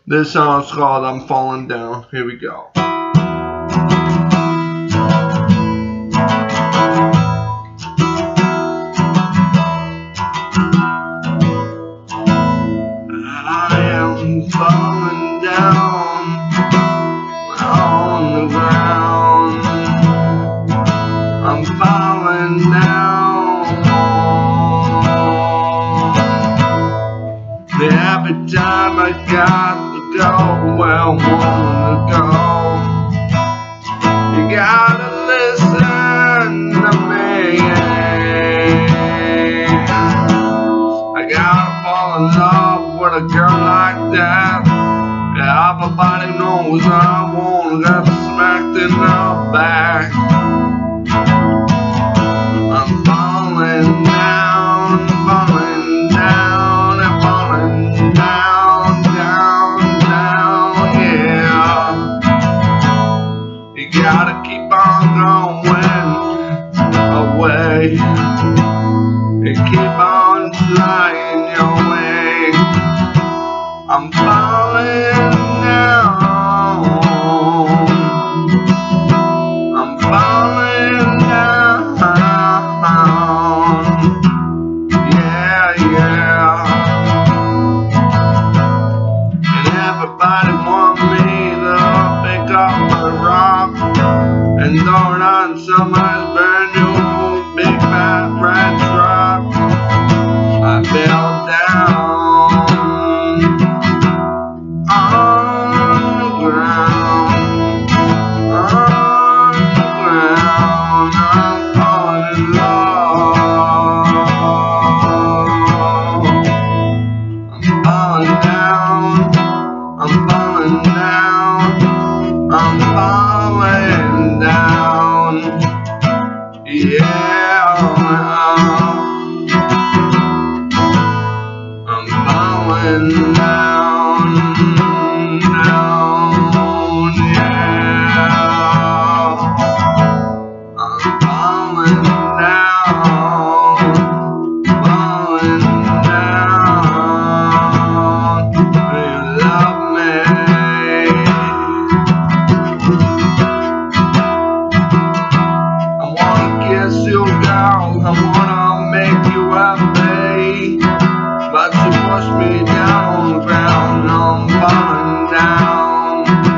This song's called I'm Falling Down. Here we go. I am falling down on the ground. I'm falling down. Every time I got to go where I wanna go, you gotta listen to me. I gotta fall in love with a girl like that. Yeah, everybody knows I wanna get smacked in the back. I'm falling down, falling down, and falling down, down, down, yeah. You gotta keep on going away and keep on flying your way. I'm falling down. I'm falling down. Yeah, yeah. And everybody want me to pick up a rock and throw it on somebody's brand new big fat red truck. I fell down on the ground, on the ground. I'm falling in love. I'm falling down, I'm falling down, I'm falling down, yeah. I'm falling down, down, yeah. I'm falling down, falling down. Do you love me? I wanna kiss you, girl. I wanna make you happy, but you push me down on the ground. I'm falling down,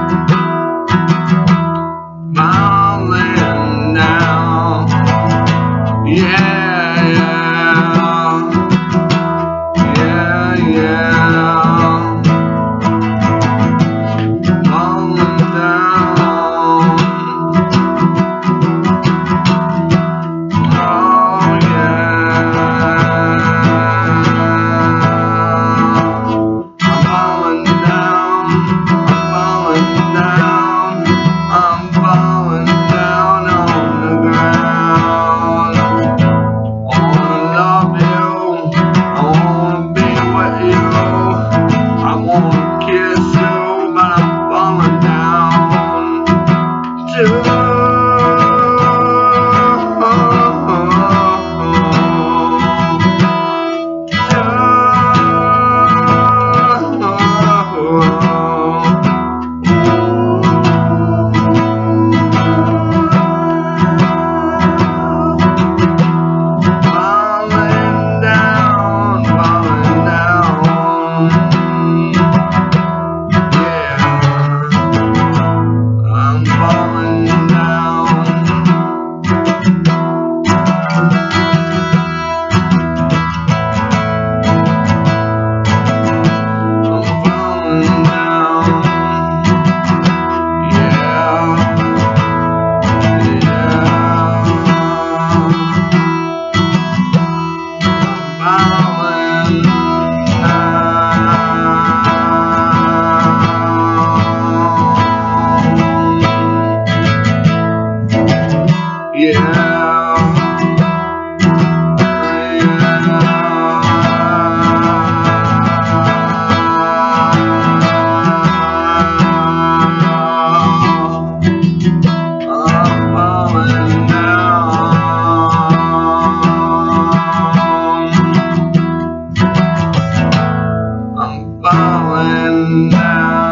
falling down, yeah, yeah, yeah, yeah. Falling down, oh yeah. I'm falling down, I'm falling down on the ground. I wanna love you, I wanna be with you, I wanna kiss you, but I'm falling down too. falling down.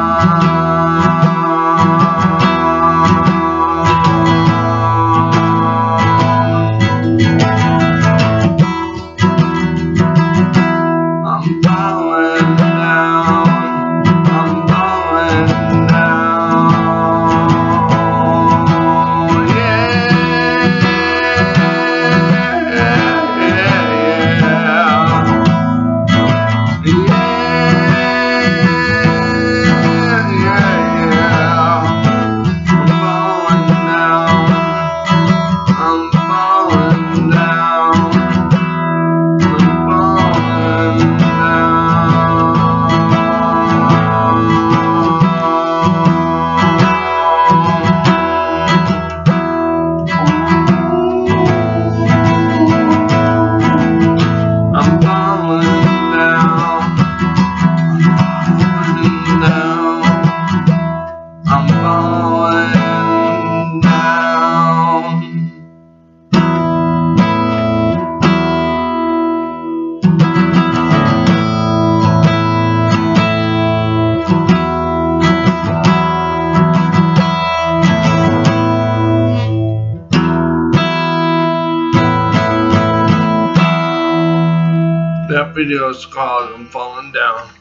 videos called I'm Falling Down.